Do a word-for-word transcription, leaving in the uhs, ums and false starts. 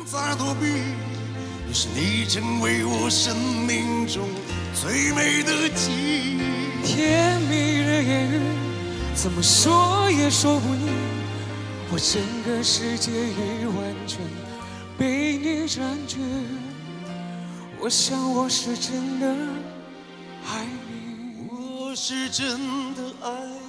在躲避，于是你成为我生命中最美的记忆。 甜蜜的言语，怎么说也说不腻。我整个世界已完全被你占据。我想我是真的爱你， 我是真的爱你。